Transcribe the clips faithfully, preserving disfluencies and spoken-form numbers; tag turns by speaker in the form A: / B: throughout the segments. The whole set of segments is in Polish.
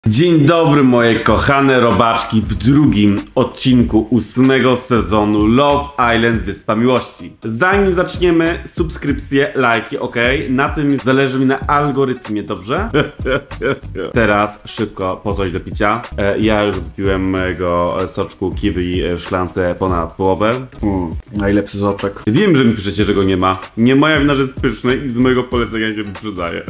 A: Dzień dobry moje kochane robaczki w drugim odcinku ósmego sezonu Love Island Wyspa Miłości. Zanim zaczniemy, subskrypcje, lajki, ok? Na tym zależy mi na algorytmie, dobrze? Teraz szybko po coś do picia. E, ja już wypiłem mojego soczku kiwi w szklance ponad połowę. Mm, najlepszy soczek. Wiem, że mi piszecie, że go nie ma. Nie moja wina, że jest pyszny i z mojego polecenia się wyprzedaje.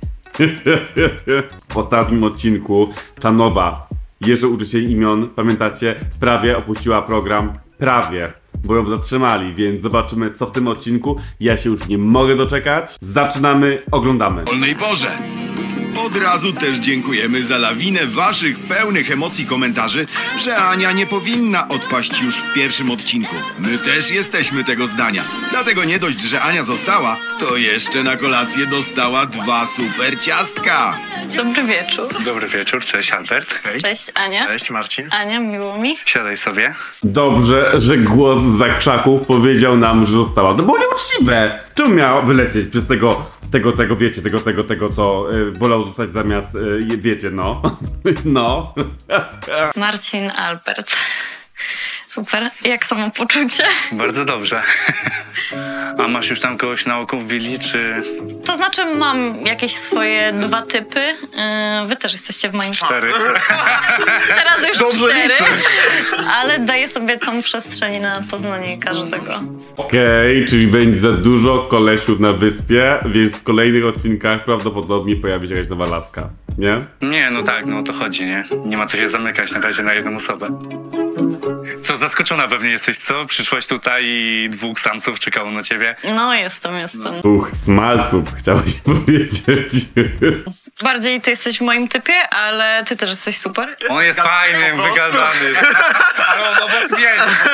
A: W ostatnim odcinku ta nowa, jeszcze uczyciel imion, pamiętacie, prawie opuściła program, prawie, bo ją zatrzymali, więc zobaczymy co w tym odcinku. Ja się już nie mogę doczekać. Zaczynamy, oglądamy.
B: W wolnej porze. Od razu też dziękujemy za lawinę waszych pełnych emocji komentarzy, że Ania nie powinna odpaść już w pierwszym odcinku. My też jesteśmy tego zdania. Dlatego nie dość, że Ania została, to jeszcze na kolację dostała dwa super ciastka.
C: Dobry wieczór.
D: Dobry wieczór, cześć Albert. Hej.
C: Cześć Ania.
D: Cześć Marcin.
C: Ania, miło mi.
D: Siadaj sobie.
A: Dobrze, że głos zza krzaków powiedział nam, że została. To było nieuczciwe. Czemu miała wylecieć przez tego... Tego, tego, wiecie, tego, tego, tego, co y, wolał zostać zamiast, y, wiecie, no. No.
C: Marcin, Albert. Super. Jak samopoczucie?
D: Bardzo dobrze. A masz już tam kogoś na oku w willi, czy...
C: To znaczy mam jakieś swoje dwa typy. Yy, wy też jesteście w moim...
D: Cztery.
C: Teraz już
D: Dobrze
C: cztery.
D: liczę.
C: Ale daję sobie tą przestrzeń na poznanie każdego.
A: Okej, okay, czyli będzie za dużo kolesiów na wyspie, więc w kolejnych odcinkach prawdopodobnie pojawi się jakaś nowa laska, nie?
D: Nie, no tak, no o to chodzi, nie? Nie ma co się zamykać na razie na jedną osobę. Co, zaskoczona pewnie jesteś, co? Przyszłaś tutaj i dwóch samców czekało na ciebie.
C: No, jestem, jestem.
A: Uch, smalców, chciałeś powiedzieć.
C: Bardziej ty jesteś w moim typie, ale ty też jesteś super.
D: On jest fajny, wygadany. Ale on obok mnie.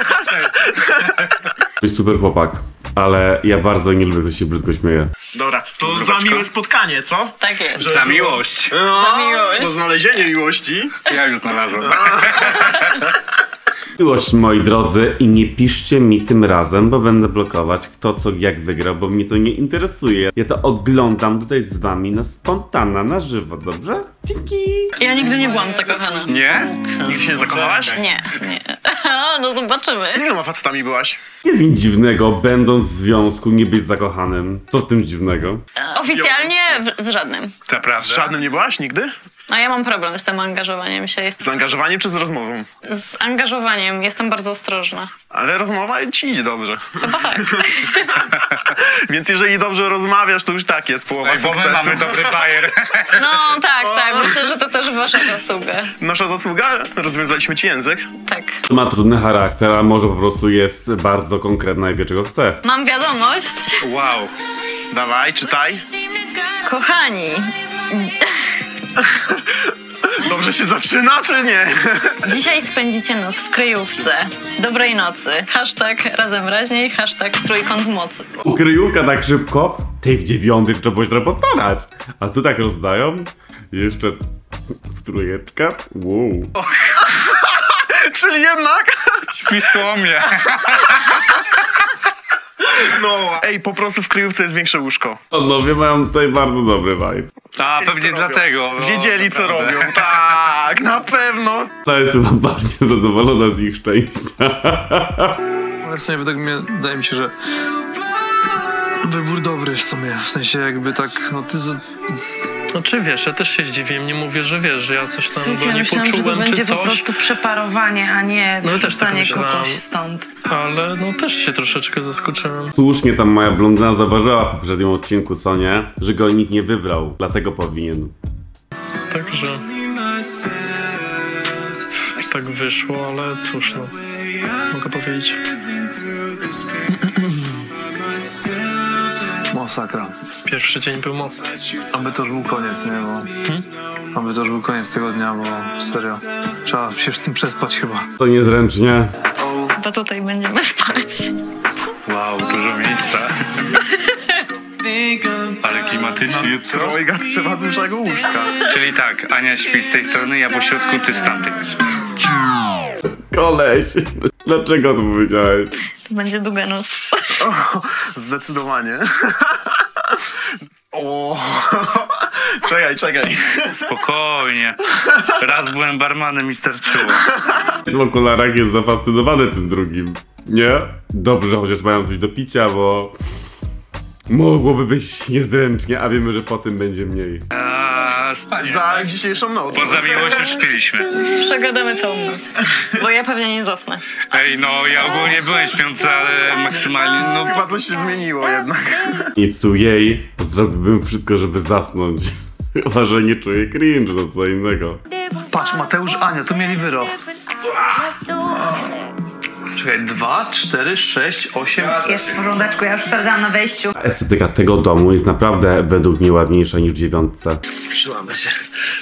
A: To jest super chłopak, ale ja bardzo nie lubię, kto się brzydko śmieje.
E: Dobra, to za miłe spotkanie, co?
C: Tak jest.
D: Za miłość.
E: No,
C: Za miłość.
E: to znalezienie miłości.
D: Ja już znalazłem.
A: Miłość, moi drodzy, i nie piszcie mi tym razem, bo będę blokować kto co jak wygrał, bo mnie to nie interesuje. Ja to oglądam tutaj z wami na spontana, na żywo, dobrze? Dzięki!
C: Ja nigdy nie byłam zakochana.
D: Nie?
E: Nigdy się nie zakochałaś?
C: Nie, nie. No zobaczymy.
E: Z iloma facetami byłaś?
A: Jest nic dziwnego, będąc w związku, nie być zakochanym. Co w tym dziwnego?
C: Oficjalnie w, z żadnym.
D: Naprawdę?
E: Z żadnym nie byłaś nigdy?
C: No ja mam problem z tym angażowaniem się. Jest...
E: Z zaangażowaniem czy z rozmową?
C: Z angażowaniem jestem bardzo ostrożna.
E: Ale rozmowa ci idzie dobrze.
C: Chyba tak.
E: Więc jeżeli dobrze rozmawiasz, to już tak jest połowa
D: Bo my
E: sukcesu.
D: mamy dobry bajer.
C: No tak, tak. Myślę, że to też wasza zasługa.
E: Nasza zasługa? Rozwiązaliśmy ci język.
C: Tak.
A: Ma trudny charakter, a może po prostu jest bardzo konkretna i wie czego chce.
C: Mam wiadomość.
D: Wow.
E: Dawaj, czytaj.
C: Kochani,
E: Dobrze się zaczyna, czy nie?
C: dzisiaj spędzicie noc w kryjówce. Dobrej nocy. Hashtag razem raźniej, hashtag trójkąt mocy.
A: U kryjówka tak szybko, tej w dziewiątej trzeba było się trochę postarać. A tu tak rozdają, jeszcze w trójeczkę. Wow.
E: Czyli jednak...
D: Śpisz koło mnie.
E: No. Ej, po prostu w kryjówce jest większe łóżko.
A: Panowie mają tutaj bardzo dobry vibe.
D: A, pewnie dlatego. No,
E: Wiedzieli, co
D: naprawdę.
E: robią. Tak, na pewno.
A: Ja jestem bardzo zadowolona z ich szczęścia.
F: Ale w sumie według mnie wydaje mi się, że wybór dobry w sumie, w sensie jakby tak, no ty... Z...
G: No czy wiesz, ja też się zdziwiłem, nie mówię, że wiesz, że ja coś tam
H: W sensie,
G: go nie
H: myślałam, że to
G: poczułem
H: będzie
G: czy
H: po
G: coś,
H: prostu przeparowanie, a nie
G: No, też tak
H: wrzucanie
G: myślałam.
H: kogoś stąd.
G: ale no też się troszeczkę zaskoczyłem.
A: Słusznie tam moja blondyna zauważyła w poprzednim odcinku, co nie? Że go nikt nie wybrał, dlatego powinien.
G: Także tak wyszło, ale cóż no, mogę powiedzieć.
F: Masakra.
G: Pierwszy dzień był mocny.
F: Aby to już był koniec, nie, bo...
G: Hmm?
F: Aby to już był koniec tego dnia, bo serio, trzeba się z tym przespać chyba.
A: To niezręcznie.
C: Chyba tutaj będziemy spać.
D: Wow, dużo miejsca. Ale klimatycznie, co?
E: Trojga trzeba dużego łóżka.
D: Czyli tak, Ania śpi z tej strony, ja po środku, ty z tamtej.
A: Koleś, dlaczego to powiedziałeś?
C: To będzie długa noc.
E: Zdecydowanie. O, Czekaj, czekaj.
D: Spokojnie. Raz byłem barmanem i starczyło.
A: W okularach jest zafascynowany tym drugim. Nie? Dobrze, chociaż mają coś do picia, bo mogłoby być niezręcznie, a wiemy, że po tym będzie mniej.
D: A, spanie.
E: Za dzisiejszą noc.
D: Bo za miłość już śpiliśmy.
C: Przegadamy całą noc. Bo ja pewnie nie zasnę.
D: Ej, no ja ogólnie byłem śpiący, ale maksymalnie, no...
E: Chyba coś się zmieniło jednak.
A: Nic tu jej, zrobiłbym wszystko, żeby zasnąć. Chyba, że nie czuję cringe, to co innego.
F: Patrz, Mateusz, Ania, to mieli wyrok. Czekaj, dwa, cztery, sześć, osiem.
I: Jest w porządeczku, ja już sprawdzałam na wejściu.
A: Estetyka tego domu jest naprawdę według mnie ładniejsza niż w dziewiątce.
G: Przyłamy się.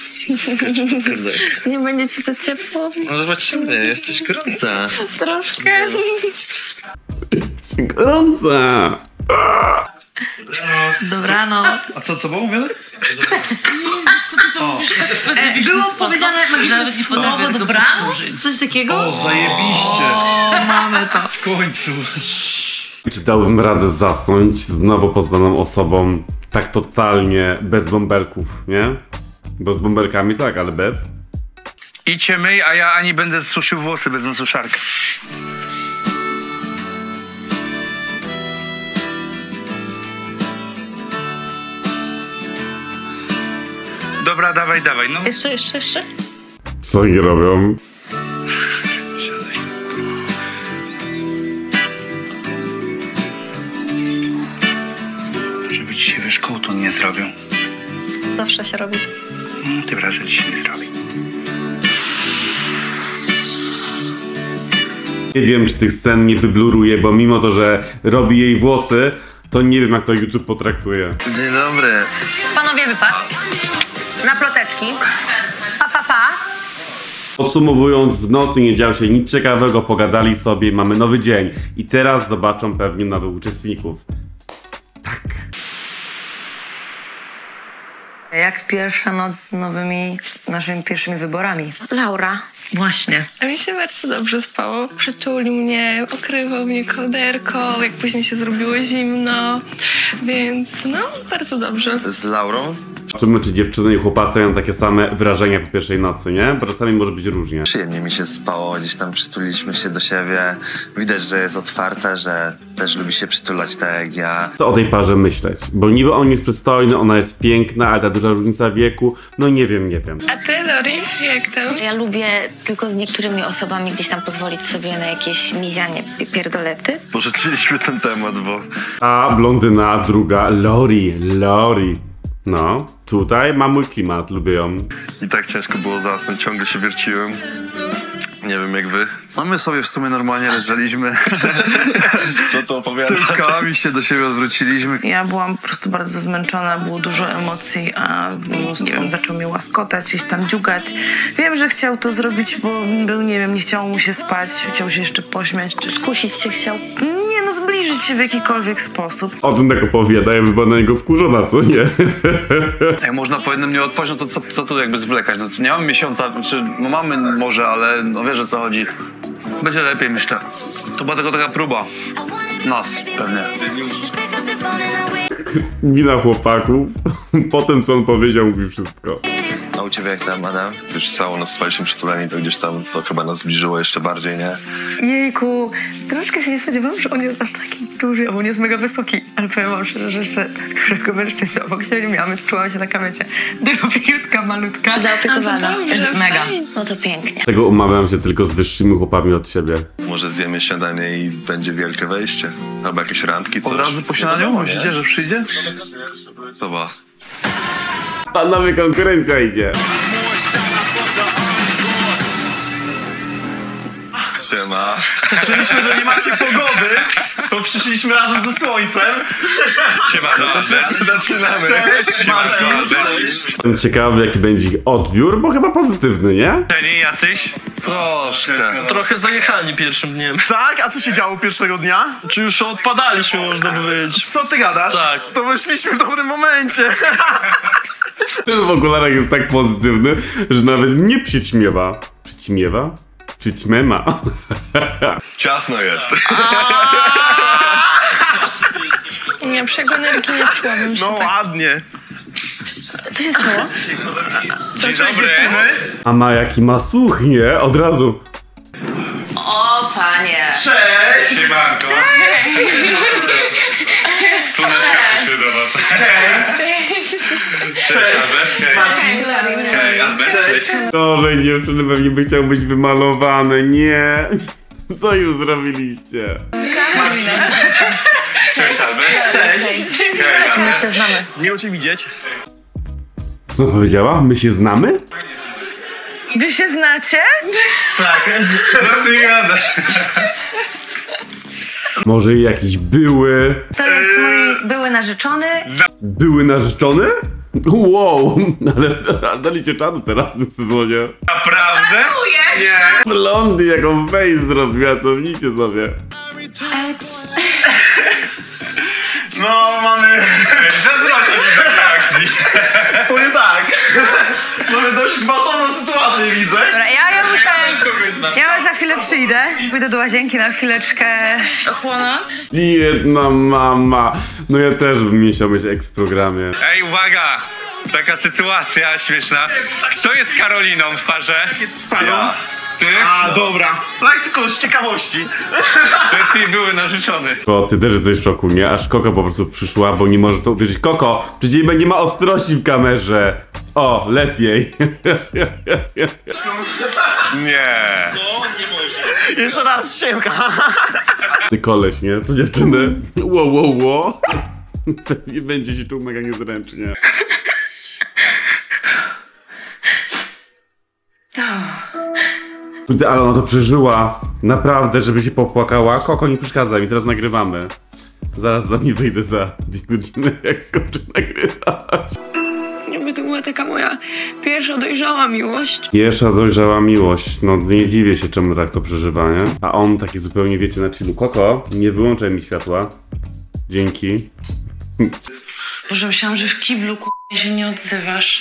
C: Nie będzie ci to ciepło?
G: No zobaczymy, jesteś gorąca.
C: Troszkę.
A: Jest gorąca!
I: Dobranoc.
F: A co, co było mówione?
I: E, było powiedziane magiczne słowo dobranoc? Coś takiego?
F: O, zajebiście.
I: O, mamy to.
F: W końcu.
A: Czy dałbym radę zasnąć z nowo poznaną osobą tak totalnie bez bąbelków, nie? Bo z bąbelkami tak, ale bez.
D: Idźcie myj, a ja Ani będę suszył włosy, wezmę suszarkę. Dobra, dawaj, dawaj, no.
C: Jeszcze, jeszcze, jeszcze?
A: Co oni robią?
D: Żeby ci się wiesz, kołtun nie zrobią.
C: Zawsze się robi.
D: No, tym razem ci się nie zrobi.
A: Nie wiem, czy tych scen nie wybluruje, bo mimo to, że robi jej włosy, to nie wiem, jak to YouTube potraktuje.
G: Dzień dobry.
I: Panowie, wypad. Na ploteczki. Pa, pa, pa.
A: Podsumowując, w nocy nie działo się nic ciekawego, pogadali sobie, mamy nowy dzień. I teraz zobaczą pewnie nowych uczestników. Tak.
I: Jak pierwsza noc z nowymi, naszymi pierwszymi wyborami?
C: Laura.
I: Właśnie.
J: A mi się bardzo dobrze spało. Przytulił mnie, okrywał mnie kołderką, jak później się zrobiło zimno. Więc no, bardzo dobrze.
G: Z Laurą?
A: Zobaczymy, czy dziewczyny i chłopacy mają takie same wrażenia po pierwszej nocy, nie? Bo czasami może być różnie.
G: Przyjemnie mi się spało, gdzieś tam przytuliliśmy się do siebie. Widać, że jest otwarta, że też lubi się przytulać tak jak ja.
A: Co o tej parze myśleć? Bo niby on jest przystojny, ona jest piękna, ale ta duża różnica wieku, no nie wiem, nie wiem.
J: A ty, Lori, jak tam?
K: Ja lubię tylko z niektórymi osobami gdzieś tam pozwolić sobie na jakieś mizianie pierdolety.
G: Porzuciliśmy ten temat, bo...
A: A blondyna, druga, Lori, Lori. No, tutaj ma mój klimat, lubię ją.
G: I tak ciężko było zasnąć, ciągle się wierciłem. Nie wiem jak wy.
F: No my sobie w sumie normalnie leżeliśmy.
G: Co to opowiadasz?
F: Tyłkami się do siebie odwróciliśmy.
H: Ja byłam po prostu bardzo zmęczona, było dużo emocji, a nie wiem, zaczął mnie łaskotać, gdzieś tam dziugać. Wiem, że chciał to zrobić, bo był, nie wiem, nie chciało mu się spać, chciał się jeszcze pośmiać.
C: Skusić cię chciał.
H: Nie no, zbliżyć się w jakikolwiek sposób.
A: O tym tak opowiada, ja bym była na niego wkurzona, co nie?
F: Jak można po jednym nie odpaść, no to co, co tu jakby zwlekać? No to nie mamy miesiąca, znaczy, no mamy może, ale no wiesz o co chodzi. Będzie lepiej, myślę. To była tylko taka próba. Nas, pewnie.
A: Mina chłopaków. Potem co on powiedział, mówi wszystko.
G: A u ciebie jak tam, Adam? Już całą noc spaliśmy przytuleni, to gdzieś tam to chyba nas zbliżyło jeszcze bardziej, nie?
H: Jejku, troszkę się nie spodziewałam, że on jest aż taki duży, bo on jest mega wysoki. Ale powiem wam szczerze, że jeszcze tak dużego mężczyznę obok siebie nie miałam, więc czułam się taka, wiecie, drobiutka, malutka.
K: Zaopiekowana.
H: Mega.
K: No to pięknie.
A: Tego umawiam się tylko z wyższymi chłopami od siebie.
G: Może zjemy śniadanie i będzie wielkie wejście. Albo jakieś randki, coś.
F: Od razu po śniadaniu? Myślicie, że przyjdzie?
G: Zobacz.
A: Panowie, konkurencja idzie.
G: Siema.
E: Słyszeliśmy, że nie macie pogody, to przyszliśmy razem ze słońcem.
D: Siema, no,
G: Zaczynamy.
E: Cześć, Marcin.
A: Jestem ciekawy, jaki będzie ich odbiór, bo chyba pozytywny, nie?
D: Czyli jacyś?
E: Troszkę.
G: Trochę zajechani pierwszym dniem.
E: Tak? A co się działo pierwszego dnia?
G: Czy już odpadaliśmy, można powiedzieć.
E: Co ty gadasz?
G: Tak.
E: To wyszliśmy w dobrym momencie.
A: Ten w okularach jest tak pozytywny, że nawet mnie przyćmiewa. Przyćmiewa? Przyćmema.
G: Ciasno jest.
J: Lepszego energii nie czułam.
E: No ładnie.
I: Co się stało?
E: Dzień dobry.
A: A ma jaki ma słuch, nie? Od razu.
I: O, panie.
E: Cześć!
D: Siemanko. Słoneczka przyszły do was. Cześć, Albert. Hej, Albert. Cześć.
A: Dobrze, dziewczyny pewnie by chciał być wymalowany. Nie. Co już zrobiliście?
D: Cześć, Albert.
E: Cześć.
D: Hej,
I: My się znamy.
E: Miło cię widzieć.
A: Co powiedziała? My się znamy?
H: Wy się znacie?
E: Tak.
D: co ty gadasz?
A: Może jakiś były...
I: To jest mój były narzeczony.
A: Były narzeczony? Wow, ale daliście czadu teraz w tym sezonie.
D: Naprawdę? Nie.
A: Blondy, jaką face zrobiła, co widzicie sobie.
I: Ex.
E: No, mamy...
D: Zazdroszczę mi tej reakcji.
E: Powiem tak. Mamy dość gwałtowną sytuację, widzę.
H: Dobra, ja, ja muszę...
D: Kogoś znam.
H: Ja za chwilę przyjdę. Pójdę do łazienki na chwileczkę ochłonąć.
A: Jedna mama. No ja też bym nie chciał być ex w programie.
D: Ej, uwaga! Taka sytuacja śmieszna. Kto jest Karoliną w parze?
E: Jest z paną.
D: Ja. Ty?
E: A, dobra. Tak tylko z ciekawości.
D: To jest jej były narzeczony.
A: Ko, ty też jesteś w szoku, nie? Aż Koko po prostu przyszła, bo nie może w to uwierzyć. Koko, przecież nie ma ostrości w kamerze. O, lepiej.
D: Nie.
E: Jeszcze raz, siemka.
A: Ty koleś, nie? Co dziewczyny? Ło, ło, ło. Pewnie będzie się czuł mega niezręcznie. Kurde, ale ona to przeżyła. Naprawdę, żeby się popłakała. Koko, nie przeszkadza mi, teraz nagrywamy. Zaraz za mi wyjdę za dwie godziny, jak skończę nagrywać.
J: Jakby to była taka moja pierwsza dojrzała miłość.
A: Pierwsza dojrzała miłość. No nie dziwię się, czemu tak to przeżywa, nie? A on taki zupełnie, wiecie, na chillu. Koko, nie wyłączaj mi światła. Dzięki.
H: Boże, myślałam, że w kiblu k***a się nie odzywasz.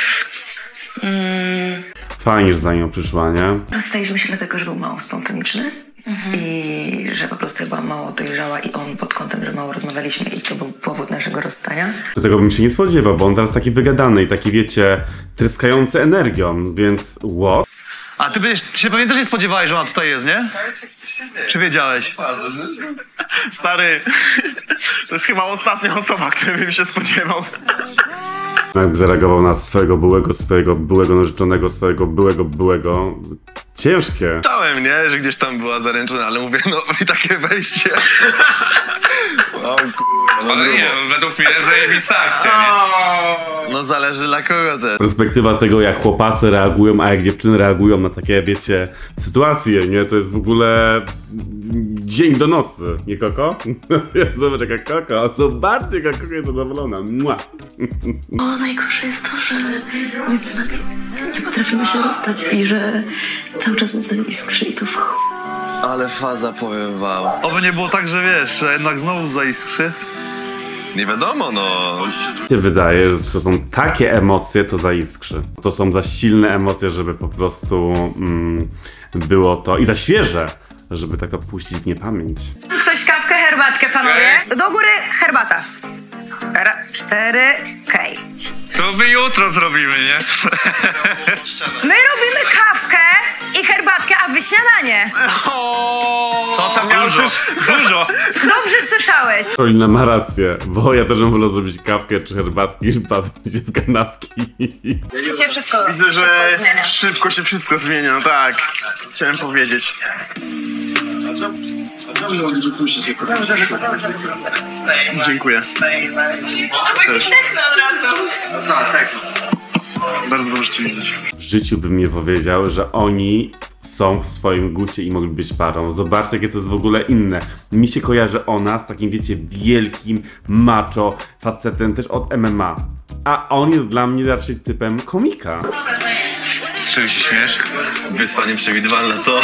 H: Mm.
A: Fajnie, że za nią przyszła, nie?
I: Rozstaliśmy się dlatego, że był mało spontaniczny. Mhm. I że po prostu ja byłam mało dojrzała i on pod kątem, że mało rozmawialiśmy i to był powód naszego rozstania.
A: Do tego bym się nie spodziewał, bo on teraz taki wygadany i taki, wiecie, tryskający energią, więc what?
F: A ty, byś, ty się pewnie też nie spodziewałeś, że ona tutaj jest, nie? Czy wiedziałeś?
E: Stary, to jest chyba ostatnia osoba, której bym się spodziewał.
A: Jakby zareagował na swojego byłego, swojego byłego narzeczonego, swojego byłego, byłego. Ciężkie.
L: Chciałem, nie? Że gdzieś tam była zaręczona, ale mówię, no i takie wejście. O, kurwa,
D: Ale nie, według mnie zajebista akcja, nie?
L: No zależy dla kogo też.
A: Perspektywa tego, jak chłopacy reagują, a jak dziewczyny reagują na takie, wiecie, sytuacje, nie? To jest w ogóle dzień do nocy, nie Koko? Zobacz jaka Koko, zobaczcie jaka Koko jest zadowolona. Mua.
I: O, najgorsze jest to, że między nami nie potrafimy się rozstać i że cały czas między nami iskrzy i to w ch...
L: Ale faza, powiem wam.
F: Oby nie było tak, że wiesz, że jednak znowu zaiskrzy.
L: Nie wiadomo, no.
A: Mi się wydaje, że to są takie emocje, to zaiskrzy. To są za silne emocje, żeby po prostu mm, było to i za świeże, żeby tak to puścić w niepamięć.
H: Ktoś kawkę, herbatkę, panowie? Do góry herbata. Ra, cztery, okej. Okay.
D: To my jutro zrobimy, nie?
H: My robimy kawkę i herbatkę, a wy śniadanie.
D: Co tam miałeś? Dużo, dużo.
H: Dobrze słyszałeś.
A: Karolina ma rację, bo ja też bym wolał zrobić kawkę czy herbatki, niż bawić się w kanapki.
I: Dzisiaj wszystko
E: Widzę, że
I: zmienia.
E: szybko się wszystko zmienia, no tak. Chciałem powiedzieć. Dziękuję. Cześć. Tak, tak. Bardzo dobrze cię widzieć.
A: W życiu bym nie powiedział, że oni są w swoim guście i mogli być parą. Zobaczcie, jakie to jest w ogóle inne. Mi się kojarzy ona z takim, wiecie, wielkim macho facetem też od M M A. A on jest dla mnie raczej typem komika.
D: Z czym się śmiesz?
L: Wyspa nieprzewidywalna, co?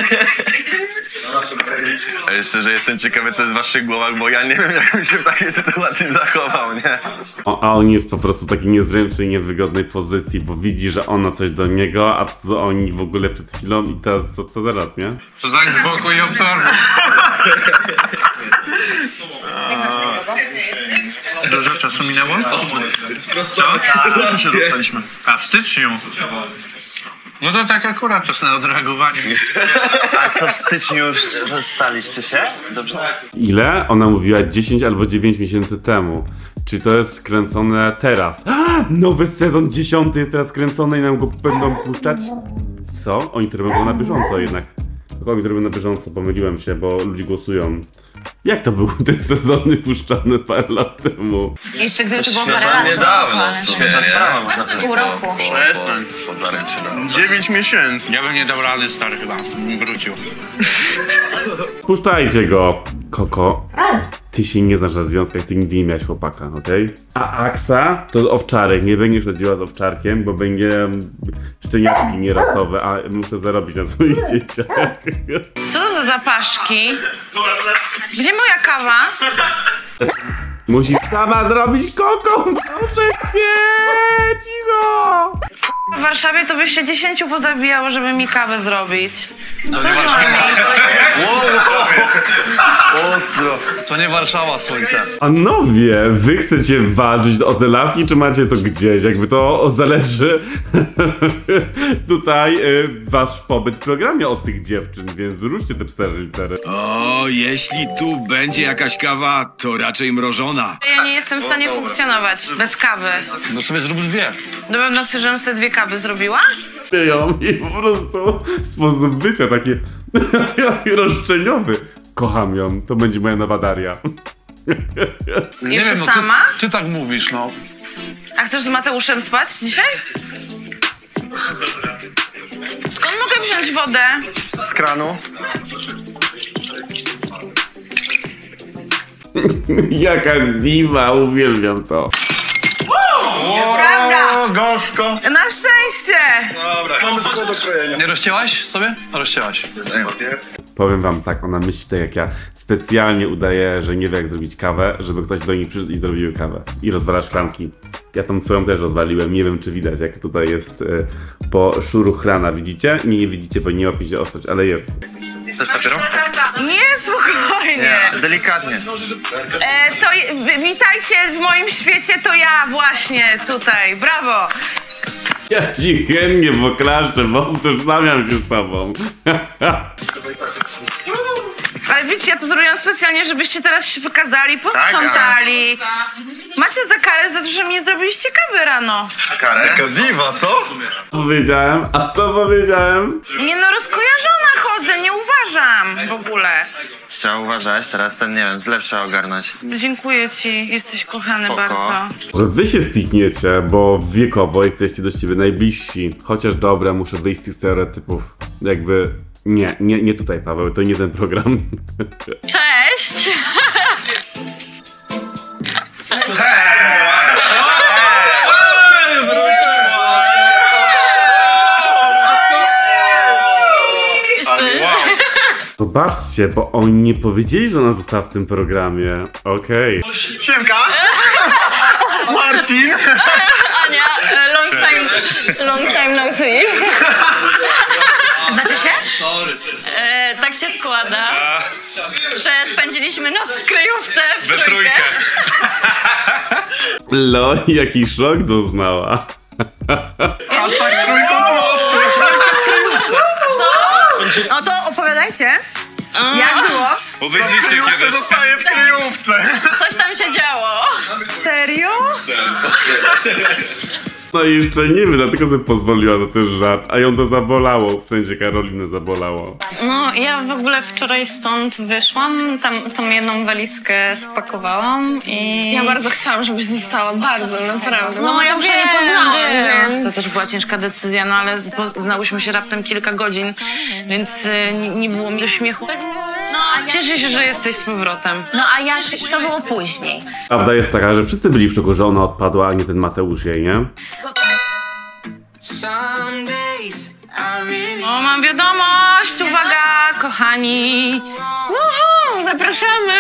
L: A jeszcze, że jestem ciekawy, co jest w waszych głowach, bo ja nie wiem, jak bym się w takiej sytuacji zachował, nie?
A: O, a on jest po prostu w takiej niezręcznej, niewygodnej pozycji, bo widzi, że ona coś do niego, a co oni w ogóle przed chwilą i teraz co, co teraz, nie?
D: Stań z boku i obserwuj.
F: Dużo czasu minęło? Co? W styczniu się dostaliśmy. A w styczniu? No to tak akurat czas na odreagowanie.
M: A co w styczniu już rozstaliście się? Dobrze.
A: Ile? Ona mówiła dziesięć albo dziewięć miesięcy temu. Czy to jest kręcone teraz? A, nowy sezon dziesiąty jest teraz kręcony i nam go będą puszczać? Co? Oni to robią na bieżąco jednak. Oni to robią na bieżąco, pomyliłem się, bo ludzie głosują. Jak to były te sezony puszczane parę lat temu?
C: Jeszcze gdyby to było parę lat.
M: Niedawno, świeża sprawa można
C: powiedzieć. Pół roku.
E: Przestań. Dziewięć miesięcy.
F: Ja bym nie dał rady, stary, chyba. Bym wrócił.
A: Puszczajcie go! Koko, ty się nie znasz na związkach, ty nigdy nie miałeś chłopaka, okej? Okay? A Aksa to owczarek, nie będziesz chodziła z owczarkiem, bo będzie szczeniaczki nierasowe, a muszę zarobić na swoich dzieciach.
H: Co to za zapaszki? Gdzie moja kawa?
A: Musisz sama zrobić Koko, proszę cię! Cicho!
H: W Warszawie to by się dziesięciu pozabijało, żeby mi kawę zrobić. Co z wami?
F: Ostro. To nie Warszawa, słońce.
A: Panowie, wy chcecie walczyć o te laski, czy macie to gdzieś? Jakby to zależy tutaj y, wasz pobyt w programie od tych dziewczyn, więc ruszcie te cztery litery.
B: O, jeśli tu będzie jakaś kawa, to raczej mrożona.
H: Ja nie jestem w stanie funkcjonować bez kawy.
F: No sobie zrób dwie.
H: Na pewno chcesz, żebym sobie dwie kawy zrobiła?
A: Ją i po prostu sposób bycia taki roszczeniowy. Kocham ją, to będzie moja nowa Daria.
F: Nie
H: Jeszcze
F: wiem, no,
H: sama?
F: Ty, ty tak mówisz, no.
H: A chcesz z Mateuszem spać dzisiaj? Skąd mogę wziąć wodę?
E: Z kranu.
A: Jaka diwa, uwielbiam to.
H: Nieprawda!
E: Gorzko.
H: Na szczęście!
E: Dobra, mamy szkło do krojenia.
F: Nie rozcięłaś sobie? Rozcięłaś.
A: Powiem wam tak, ona myśli tak jak ja. Specjalnie udaje, że nie wie jak zrobić kawę, żeby ktoś do niej przyszedł i zrobił kawę. I rozwala szklanki. Ja tą swoją też rozwaliłem, nie wiem czy widać, jak tutaj jest y, po szurochrana, widzicie? Nie, nie widzicie, bo nie łapie się ostrość, ale jest.
M: Chcesz papieru?
H: Nie, spokojnie.
M: Nie, delikatnie.
H: E, to j- witajcie w moim świecie, to ja właśnie tutaj, brawo.
A: Ja ci chętnie poklaszczę, bo utożsamiam się z tobą.
H: Ale wiecie, ja to zrobiłam specjalnie, żebyście teraz się wykazali, posprzątali. Macie za karę za to, że mnie zrobiliście kawy rano.
E: Karę? Taka diwa, co?
A: Powiedziałem, a co powiedziałem?
H: Nie no, rozkojarzona chodzę, nie uważam w ogóle.
G: Trzeba uważać, teraz ten, nie wiem, zlew trzeba ogarnąć.
H: Dziękuję ci, jesteś kochany
G: Spoko.
H: bardzo.
A: Że wy się spikniecie, bo wiekowo jesteście do siebie najbliżsi. Chociaż dobra, muszę wyjść z tych stereotypów. Jakby... Nie, nie, nie tutaj, Paweł, to nie ten program.
C: Cześć!
A: Zobaczcie, bo oni nie powiedzieli, że ona została w tym programie. Okej. Okay.
E: Siemka! Marcin!
C: Ania, long time, long time no see. Znacie się? E, tak się składa, że spędziliśmy noc w kryjówce w
D: We trójkę.
A: Lol, jaki szok doznała.
E: Hashtag trójkąt mocy!
H: No to opowiadajcie. Jak było?
D: Obejrzyjcie
E: W kryjówce
D: kiedyś.
E: zostaje w kryjówce.
C: Coś tam się działo.
H: Serio?
A: No i jeszcze nie wiem, dlatego sobie pozwoliła na ten żart, a ją to zabolało, w sensie Karolinę zabolało.
C: No, ja w ogóle wczoraj stąd wyszłam, tam tą jedną walizkę spakowałam i...
J: Ja bardzo chciałam, żebyś została, bardzo, naprawdę.
C: No, ja
J: ja
C: wiem,
J: nie poznałam,
C: wiem.
J: więc...
H: To też była ciężka decyzja, no ale po- znałyśmy się raptem kilka godzin, więc y, nie, nie było mi do śmiechu.
C: No, a ja...
H: Cieszę się, że jesteś z powrotem.
C: No, a ja... Co było później?
A: Prawda jest taka, że wszyscy byli w szoku, że ona odpadła, a nie ten Mateusz jej, nie?
H: O, mam wiadomość, uwaga, kochani.
J: Uhu, zapraszamy!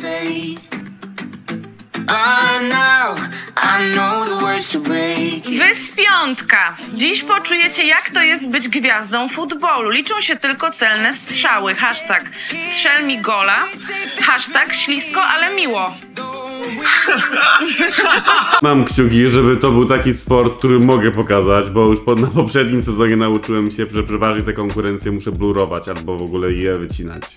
H: Wyspiątka. Dziś poczujecie, jak to jest być gwiazdą futbolu. Liczą się tylko celne strzały. Hashtag strzel mi gola. Hashtag ślisko, ale miło.
A: Mam kciuki, żeby to był taki sport, który mogę pokazać, bo już po, na poprzednim sezonie nauczyłem się, że przeważnie te konkurencje muszę blurować albo w ogóle je wycinać.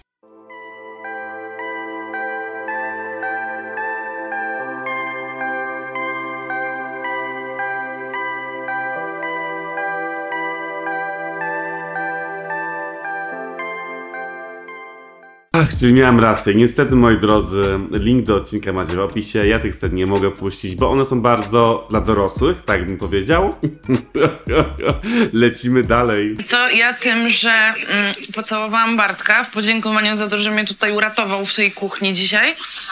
A: Ach, czyli miałem rację. Niestety, moi drodzy, link do odcinka macie w opisie. Ja tych scen nie mogę puścić, bo one są bardzo dla dorosłych, tak bym powiedział. Lecimy dalej.
H: Co ja tym, że mm, pocałowałam Bartka w podziękowaniu za to, że mnie tutaj uratował w tej kuchni dzisiaj.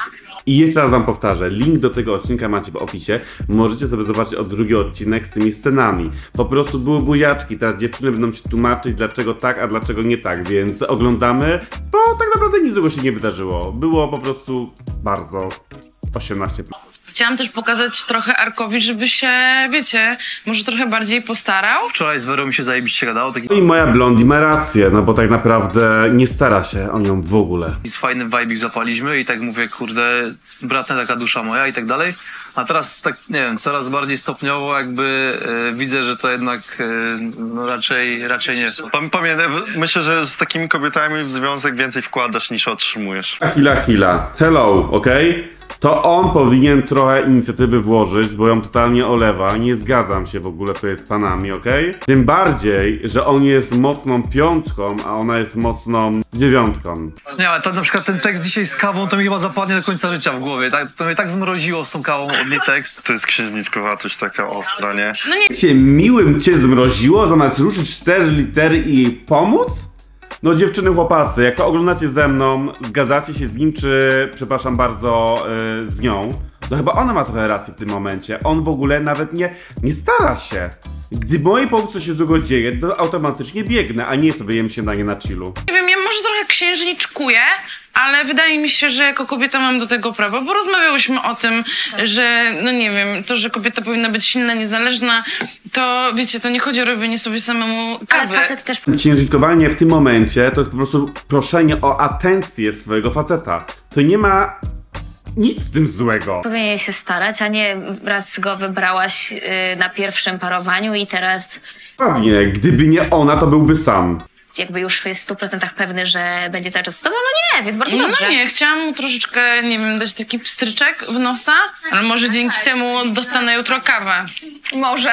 A: I jeszcze raz wam powtarzę, link do tego odcinka macie w opisie. Możecie sobie zobaczyć od drugi odcinek z tymi scenami. Po prostu były buziaczki, teraz dziewczyny będą się tłumaczyć, dlaczego tak, a dlaczego nie tak, więc oglądamy, bo tak naprawdę nic złego się nie wydarzyło. Było po prostu bardzo osiemnaście plus.
H: Chciałam też pokazać trochę Arkowi, żeby się, wiecie, może trochę bardziej postarał.
F: Wczoraj z Werą mi się zajebiście gadało. Taki...
A: No i moja Blondie ma rację, no bo tak naprawdę nie stara się o nią w ogóle.
F: I z fajnym vibe'ik zapaliśmy i tak mówię, kurde, bratna taka dusza moja i tak dalej. A teraz tak, nie wiem, coraz bardziej stopniowo jakby e, widzę, że to jednak e, no raczej, raczej nie.
L: Pamiętaj, myślę, że z takimi kobietami w związek więcej wkładasz niż otrzymujesz.
A: Chwila, chwila. Hello, okej? Okay? To on powinien trochę inicjatywy włożyć, bo ją totalnie olewa. Nie zgadzam się w ogóle tutaj z panami, okej? Okay? Tym bardziej, że on jest mocną piątką, a ona jest mocną dziewiątką.
F: Nie, ale to, na przykład ten tekst dzisiaj z kawą to mi chyba zapadnie do końca życia w głowie. Tak, to mnie tak zmroziło z tą kawą od niej tekst.
L: To jest księżniczkowatość taka ostra, nie?
H: No nie.
A: Cię miłym cię zmroziło, zamiast ruszyć cztery litery i jej pomóc? No dziewczyny, chłopacy, jak to oglądacie ze mną, zgadzacie się z nim, czy, przepraszam bardzo, yy, z nią, to chyba ona ma trochę racji w tym momencie. On w ogóle nawet nie, nie stara się. Gdy mojej pomóc coś się złego dzieje, to automatycznie biegnę, a nie sobie jem śniadanie na chillu.
H: Nie wiem, ja może trochę księżniczkuję, ale wydaje mi się, że jako kobieta mam do tego prawo, bo rozmawiałyśmy o tym, że, no nie wiem, to, że kobieta powinna być silna, niezależna, to wiecie, to nie chodzi o robienie sobie samemu kawy.
K: Ale facet też...
A: Księżniczkowanie w tym momencie to jest po prostu proszenie o atencję swojego faceta. To nie ma nic w tym złego.
K: Powinien się starać, a nie raz go wybrałaś yy, na pierwszym parowaniu i teraz...
A: Ładnie, gdyby nie ona, to byłby sam.
K: Jakby już jest w stu procentach pewny, że będzie cały czas z tobą, no nie, więc bardzo
H: no
K: dobrze.
H: No nie, chciałam mu troszeczkę, nie wiem, dać taki pstryczek w nosa, ale może dzięki temu dostanę jutro kawę.
K: Może.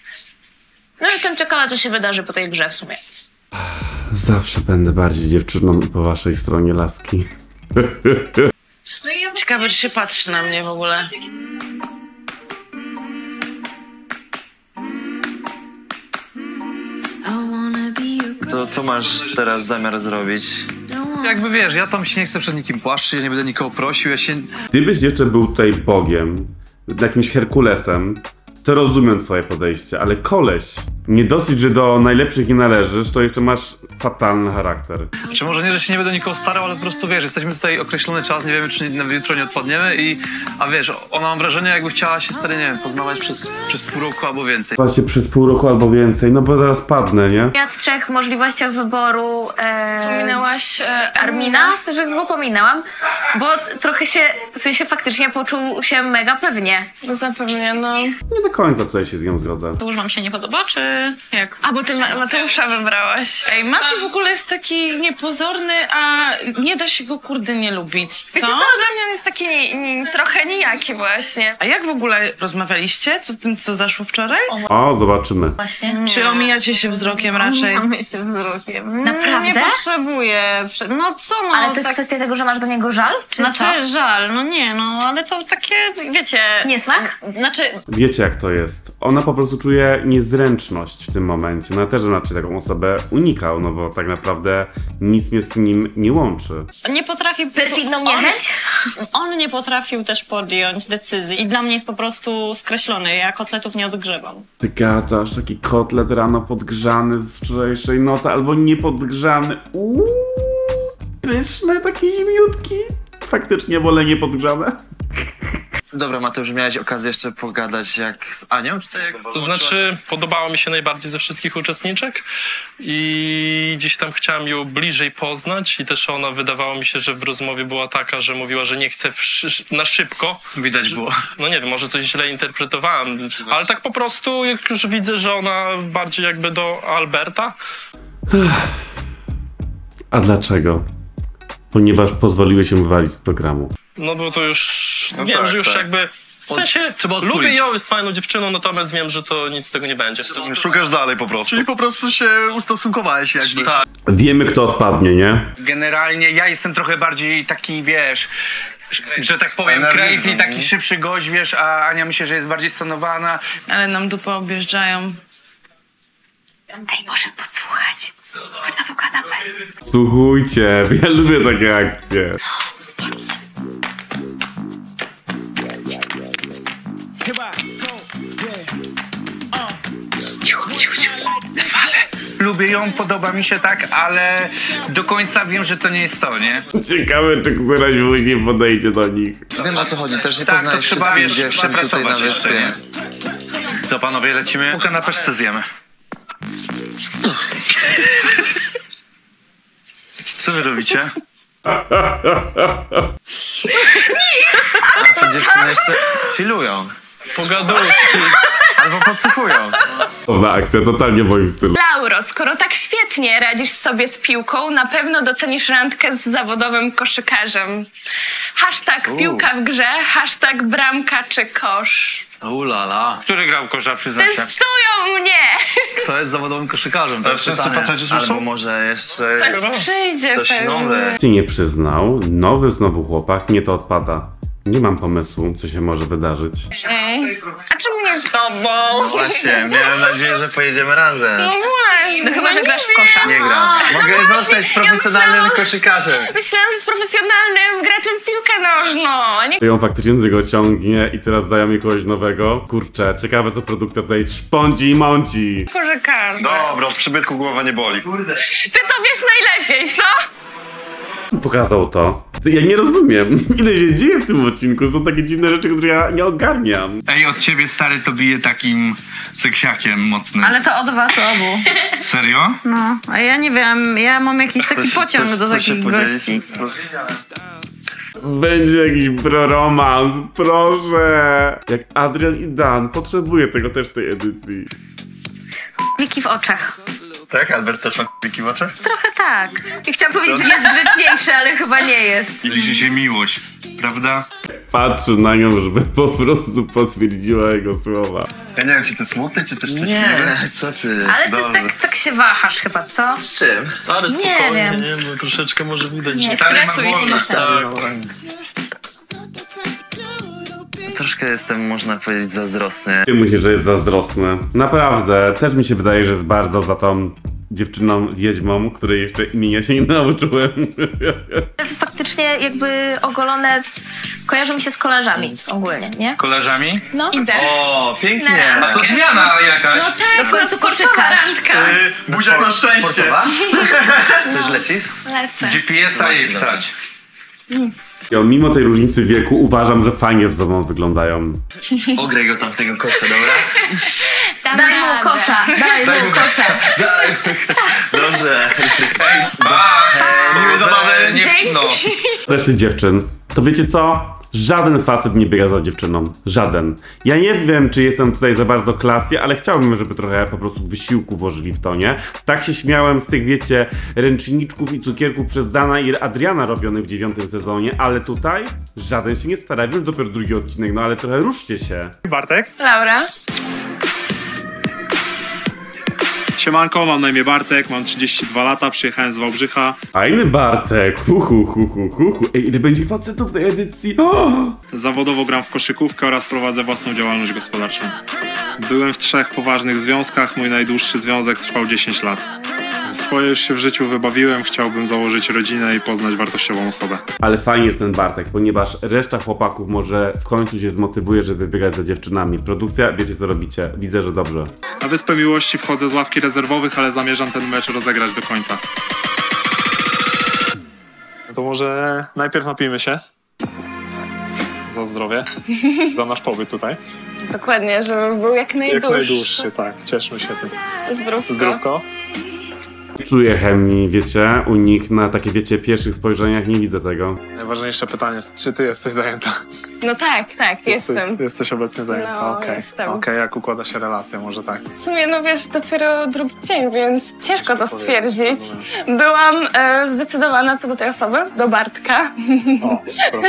K: No jestem ciekawa, co się wydarzy po tej grze w sumie.
A: Zawsze będę bardziej dziewczyną i po waszej stronie, laski.
H: Ciekawe, czy się patrzy na mnie w ogóle.
G: To co masz teraz zamiar zrobić?
F: Jakby wiesz, ja tam się nie chcę przed nikim płaszczyć, ja nie będę nikogo prosił, ja się...
A: Gdybyś jeszcze był tutaj Bogiem, jakimś Herkulesem, to rozumiem twoje podejście, ale koleś, nie dosyć, że do najlepszych nie należysz, to jeszcze masz fatalny charakter.
F: Czy może nie, że się nie będę nikogo starał, ale po prostu wiesz, jesteśmy tutaj określony czas, nie wiemy, czy jutro nie odpadniemy i... A wiesz, ona mam wrażenie, jakby chciała się stary, nie wiem, poznawać przez, przez pół roku albo więcej.
A: Właśnie przez pół roku albo więcej, no bo zaraz padnę, nie?
K: Ja w trzech możliwościach wyboru e,
J: Pominęłaś e,
K: Armina, że go pominęłam, bo trochę się, w sensie faktycznie poczuł się mega pewnie.
J: Zapewne, no.
A: Nie do końca tutaj się z nią zgodzę.
C: To już wam się nie podoba, czy jak?
J: A, bo ty Ma Mateusza wybrałaś.
H: Ej, Mati w ogóle jest taki niepozorny, a nie da się go kurde nie lubić, co?
J: Wiecie co, dla mnie on jest taki nie, nie, trochę nijaki właśnie.
H: A jak w ogóle rozmawialiście? Co tym, co zaszło wczoraj?
A: O, zobaczymy.
K: Właśnie.
H: Czy omijacie się wzrokiem raczej?
C: Mamy się wzrokiem.
K: Naprawdę?
C: Nie potrzebuję. No co no?
K: Ale to jest
C: tak...
K: kwestia tego, że masz do niego żal? Czy
C: Znaczy
K: co?
C: żal, no nie, no ale to takie, wiecie...
K: Niesmak?
C: Znaczy...
A: Wiecie jak to jest. Ona po prostu czuje niezręczność w tym momencie. No ja też raczej taką osobę unikał, no bo tak naprawdę nic mnie z nim nie łączy.
C: Nie potrafi...
K: Perfidną niechęć?
C: On, on nie potrafił też podjąć decyzji i dla mnie jest po prostu skreślony. Ja kotletów nie odgrzewam.
A: Ty gadasz, taki kotlet rano podgrzany z wczorajszej nocy, albo niepodgrzany. Uuu, pyszne, takie zimiutki. Faktycznie wolę niepodgrzane.
G: Dobra, Mateusz, miałeś okazję jeszcze pogadać jak z Anią? Czy to, jak
N: to znaczy, podobała mi się najbardziej ze wszystkich uczestniczek i gdzieś tam chciałam ją bliżej poznać i też ona, wydawało mi się, że w rozmowie była taka, że mówiła, że nie chce na szybko.
F: Widać było.
N: No nie wiem, może coś źle interpretowałem, ale tak po prostu, jak już widzę, że ona bardziej jakby do Alberta.
A: A dlaczego? Ponieważ pozwoliłeś się wywalić z programu.
N: No bo to już,
F: No
N: wiem,
F: tak,
N: że już
F: tak.
N: jakby, w sensie, lubię ją, jest fajną dziewczyną, natomiast wiem, że to nic z tego nie będzie.
E: Szukasz dalej po prostu. Czyli po prostu się ustosunkowałeś jakby.
N: Tak.
A: Wiemy, kto odpadnie, nie?
O: Generalnie ja jestem trochę bardziej taki, wiesz, że tak powiem, crazy, taki szybszy gość, wiesz, a Ania myślę, że jest bardziej stonowana.
H: Ale nam dupę objeżdżają.
K: Ej, może podsłuchać. Chodź na tą kanapę.
A: Słuchajcie, ja lubię takie akcje.
O: Cicho, cicho, cicho. Na fale. Lubię ją, podoba mi się tak, ale do końca wiem, że to nie jest to, nie?
A: Ciekawe, czy któraś później podejdzie do nich.
G: Wiem, o co chodzi, też nie
O: Tak,
G: poznajesz
O: to trzeba,
G: wszystkich
O: wiesz,
G: dziewczyn tutaj na
O: zapracować jeszcze,
G: wyspie.
O: nie? To panowie, lecimy? Pół kanapeczce zjemy. Co wy robicie?
G: A te dziewczyny jeszcze chillują.
N: Pogaduszki.
G: Albo podsłuchują.
A: Pewna akcja, totalnie w moim stylu.
J: Lauro, skoro tak świetnie radzisz sobie z piłką, na pewno docenisz randkę z zawodowym koszykarzem. Hashtag piłka w grze, hashtag bramka czy kosz.
F: Ulala.
O: Który grał kosza, przyznam się?
J: Testują mnie!
G: Kto jest zawodowym koszykarzem? To jest
E: wszyscy
G: pytanie.
E: faceci słyszą?
G: Albo może jeszcze
J: Ktoś przyjdzie
G: coś
J: pewnie.
G: nowe.
A: Się nie przyznał, nowy znowu chłopak, nie to odpada. Nie mam pomysłu, co się może wydarzyć.
J: Ej, a czemu nie z tobą?
G: No właśnie, miałem nadzieję, że pojedziemy razem.
J: No właśnie.
K: No chyba, że grasz w kosza.
G: Nie gram. Mogę
J: No
G: zostać
J: właśnie,
G: profesjonalnym
J: ja myślałam-
G: koszykarzem.
J: Myślałam, że z profesjonalnym graczem w piłkę nożną, a nie...
A: To ją faktycznie do tego ciągnie i teraz dają mi kogoś nowego. Kurczę, ciekawe co produkcja tutaj szpądzi i mąci.
H: Koszykarze.
E: Dobra, w przybytku głowa nie boli. Kurde.
J: Ty to wiesz najlepiej, co?
A: Pokazał to. Ja nie rozumiem, ile się dzieje w tym odcinku. Są takie dziwne rzeczy, które ja nie ogarniam.
O: Ej, od ciebie, stary, to bije takim seksiakiem mocnym.
C: Ale to od was obu.
O: Serio?
C: No, a ja nie wiem, ja mam jakiś taki
E: Chcesz-
C: pociąg
E: chcesz-
C: do
E: chcesz się
C: takich
E: podzielić?
C: gości.
A: Będzie jakiś proromans, proszę. Jak Adrian i Dan, potrzebuję tego też w tej edycji.
K: Wiki w oczach.
E: Tak? Albert też ma wiki w oczach?
K: Trochę tak. I chciałam powiedzieć, że jest grzeczniejszy, ale chyba nie jest.
O: I liczy się miłość, prawda?
A: Patrzę na nią, żeby po prostu potwierdziła jego słowa.
E: Ja nie wiem, czy ty smutny, czy ty szczęśliwy?
G: Nie, co ty?
K: Ale ty
E: Dobra.
K: tak, tak się wahasz chyba, co?
G: Z czym?
N: Stary,
K: Nie
N: spokojnie,
K: wiem.
N: nie, bo troszeczkę może widać,
K: Nie,
N: że...
O: Stary ma
K: stresuj się.
O: wolność,
N: tak.
G: Troszkę jestem, można powiedzieć, zazdrosny.
A: Myślę, że jest zazdrosny. Naprawdę, też mi się wydaje, że jest bardzo za tą dziewczyną wiedźmą, której jeszcze imienia się nie nauczyłem.
K: Faktycznie jakby ogolone kojarzą mi się z kolarzami ogólnie, nie?
O: Kolarzami?
K: No.
J: Idę.
G: O, pięknie!
O: A to zmiana jakaś.
J: No tak,
K: w końcu
J: no, sportowa
K: koszykarz.
J: randka.
E: Buziak na szczęście.
G: Sportowa? Coś lecisz?
J: Lecę.
O: G P S a jej
G: Właśnie,
O: wstać.
A: Ja, mimo tej różnicy wieku uważam, że fajnie z sobą wyglądają.
G: Ograj go tam w tego kosza, dobra?
J: Dam
K: Daj mu
J: radę.
K: kosza, daj,
G: Daj
K: mu
G: mu
K: kosza.
G: Daj mu kosza. Dobrze.
O: Ej, pa!
G: Miłej zabawy.
O: Nie, no.
A: Reszty dziewczyn, to wiecie co? Żaden facet nie biega za dziewczyną. Żaden. Ja nie wiem, czy jestem tutaj za bardzo klasy, ale chciałbym, żeby trochę po prostu wysiłku włożyli w to, nie? Tak się śmiałem z tych, wiecie, ręczniczków i cukierków przez Dana i Adriana robionych w dziewiątym sezonie, ale tutaj żaden się nie stara. Wiem, dopiero drugi odcinek, no ale trochę ruszcie się.
E: Bartek?
J: Laura.
P: Siemanko, mam na imię Bartek, mam trzydzieści dwa lata, przyjechałem z Wałbrzycha.
A: Fajny Bartek, hu hu hu hu hu hu. Ej, ile będzie facetów w tej edycji? O!
P: Zawodowo gram w koszykówkę oraz prowadzę własną działalność gospodarczą. Byłem w trzech poważnych związkach, mój najdłuższy związek trwał dziesięć lat. Swoje już się w życiu wybawiłem, chciałbym założyć rodzinę i poznać wartościową osobę.
A: Ale fajnie jest ten Bartek, ponieważ reszta chłopaków może w końcu się zmotywuje, żeby biegać za dziewczynami. Produkcja, wiecie co robicie. Widzę, że dobrze.
P: Na Wyspę Miłości wchodzę z ławki rezerwowych, ale zamierzam ten mecz rozegrać do końca.
Q: To może najpierw napijmy się?
P: za zdrowie, za nasz pobyt tutaj.
J: Dokładnie, żeby był jak najdłuższy.
P: Jak najdłuższy, tak. Cieszmy się tym.
J: Zdrówko.
P: Zdrówko.
A: Czuję chemii, wiecie, u nich na takie, wiecie, pierwszych spojrzeniach nie widzę tego.
P: Najważniejsze pytanie, czy ty jesteś zajęta?
J: No tak, tak,
P: Jesteś,
J: jestem.
P: jesteś obecnie zajęta,
J: No,
P: okej.
J: jestem.
P: Okej, jak układa się relacja, może tak.
J: W sumie, no wiesz, dopiero drugi dzień, więc ciężko to
P: powiedzieć,
J: stwierdzić. Byłam e, zdecydowana co do tej osoby, do Bartka.
P: O,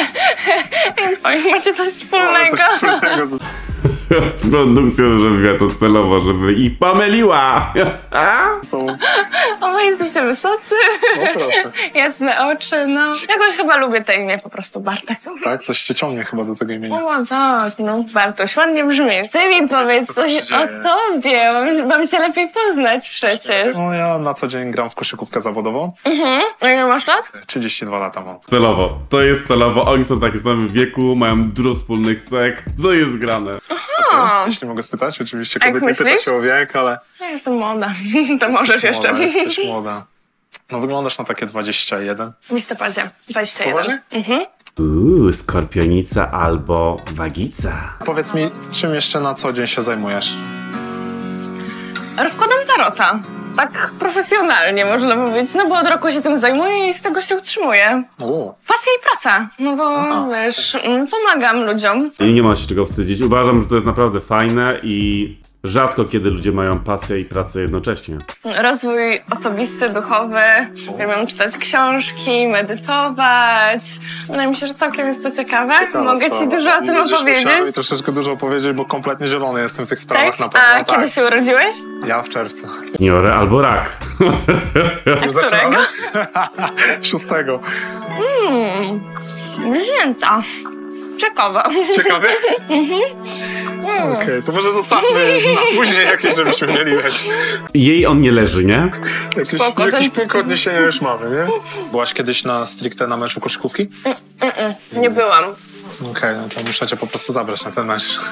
J: Więc oj, macie coś wspólnego.
P: coś wspólnego.
A: Produkcja zrobiła to celowo, żeby ich pomyliła.
P: Są...
J: O, wy jesteście wysocy.
P: No proszę.
J: Jasne oczy, no. Jakoś chyba lubię to imię po prostu, Bartek.
P: Tak, coś cię ciągnie chyba do tego imienia.
J: O tak, no Bartoś, ładnie brzmi. Ty mi powiedz coś o tobie, mam, mam cię lepiej poznać przecież.
P: No ja na co dzień gram w koszykówkę zawodową.
J: Mhm, a ile masz lat?
P: trzydzieści dwa lata mam.
A: Celowo, to jest celowo, oni są w takim samym wieku, mają dużo wspólnych cech, co jest grane.
J: O,
P: Jeśli mogę spytać, oczywiście
J: A jak
P: kobiety nie pyta
J: myślisz?
P: się o wiek, ale...
J: ja jestem młoda, to możesz jeszcze.
P: Młoda, jesteś młoda. No wyglądasz na takie dwadzieścia jeden.
J: W listopadzie, dwadzieścia jeden.
P: Poważnie?
J: Mhm.
A: Uuu, skorpionica albo wagica.
P: Powiedz mi, czym jeszcze na co dzień się zajmujesz?
J: Rozkładam tarota. Tak profesjonalnie można powiedzieć, no bo od roku się tym zajmuję i z tego się utrzymuję.
P: O.
J: Pasja i praca, no bo
A: Aha.
J: wiesz, mm, pomagam ludziom.
A: I nie ma się czego wstydzić. Uważam, że to jest naprawdę fajne i rzadko kiedy ludzie mają pasję i pracę jednocześnie.
J: Rozwój osobisty, duchowy, lubię czytać książki, medytować. No i myślę, że całkiem jest to ciekawe.
P: Ciekawa
J: Mogę
P: sprawa.
J: ci dużo o tym
P: Będziesz musiała mi
J: opowiedzieć.
P: troszeczkę dużo opowiedzieć, bo kompletnie zielony jestem w tych sprawach
J: Tak?
P: na pewno.
J: A kiedy się urodziłeś?
P: Ja w czerwcu.
A: Juniorę albo rak.
J: A którego?
P: Szóstego.
J: Mmm, wzięta. Ciekawa.
P: Ciekawie?
J: Mhm. Mm.
P: Okej, okay, to może zostawmy na później jakieś, żebyśmy mieli wiesz.
A: Jej on nie leży, nie?
P: Jakieś,
J: Spoko,
P: jakieś
J: ten-
P: punkty odniesienia już mamy, nie? Byłaś kiedyś na stricte na meczu koszykówki?
J: Mm, mm, nie byłam.
P: Okej, okay, no to muszę cię po prostu zabrać na ten mecz.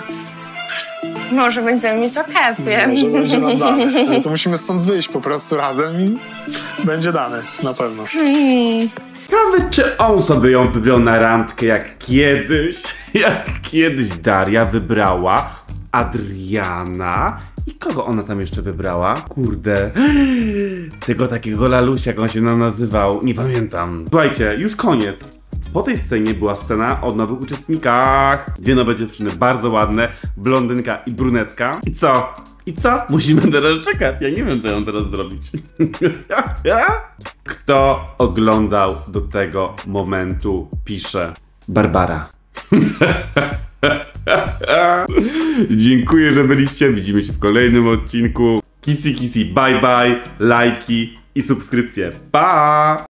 J: Może będziemy mieć okazję.
P: Może będzie nam dane. No to musimy stąd wyjść po prostu razem i będzie dane, na pewno.
J: Hmm.
A: Ciekawe, czy on sobie ją wybrał na randkę jak kiedyś, jak kiedyś Daria wybrała Adriana. I kogo ona tam jeszcze wybrała? Kurde. Tego takiego lalusia, jak on się nam nazywał. Nie pamiętam. Słuchajcie, już koniec. Po tej scenie była scena o nowych uczestnikach. Dwie nowe dziewczyny, bardzo ładne. Blondynka i brunetka. I co? I co? Musimy teraz czekać. Ja nie wiem, co ją teraz zrobić. Kto oglądał do tego momentu, pisze Barbara. Dziękuję, że byliście. Widzimy się w kolejnym odcinku. Kisi kisi, bye bye, lajki i subskrypcje. Pa!